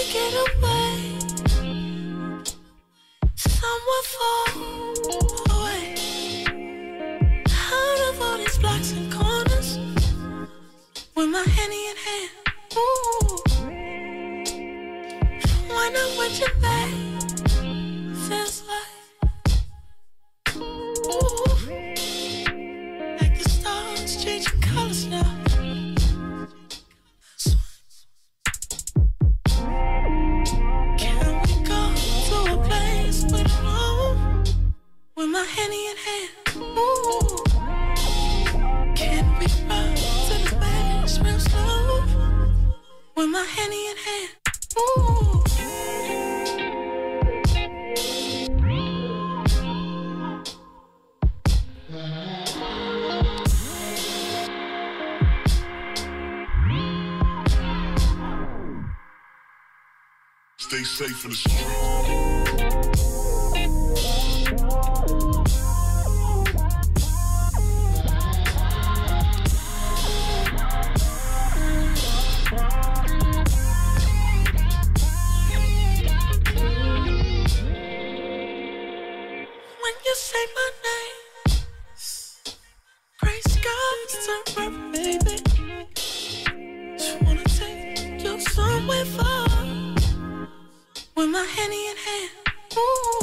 get away, somewhere far away, out of all these blocks and corners, with my Henny in hand. Ooh, why not with you, babe? Feels like, ooh, like the stars changing colors now. With my Henny in hand, ooh, can we run to the base real slow? With my Henny in hand, ooh. Stay safe in the street. You say my name, gray skies turn purple, baby. Just wanna take you somewhere far, with my Henny in hand. Ooh,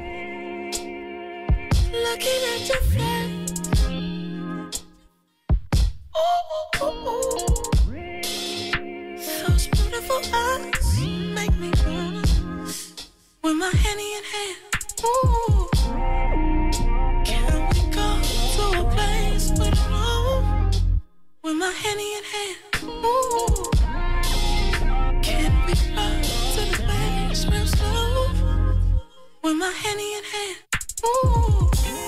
looking at your face. Ooh, ooh, ooh. Those beautiful eyes make me wanna, with my Henny in hand. Ooh. With my Henny in hand, ooh, can we run to the base real slow? With my Henny in hand, ooh.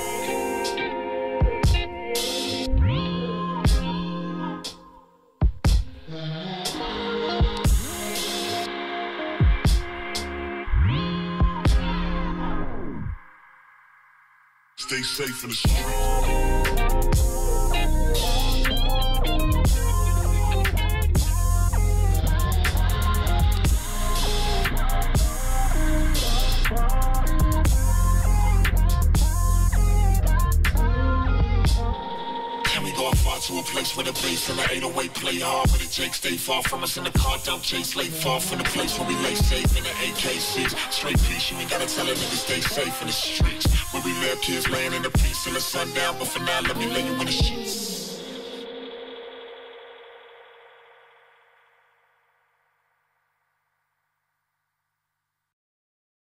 Stay safe in the street. To a place where the bass and the 808 play hard, where the Jake stay far from us in the car, don't chase late, far from the place where we lay safe in the AK6. Straight peace, you ain't gotta tell a nigga stay safe in the streets, where we live, kids laying in the peace till the sundown, but for now let me lay you in the sheets.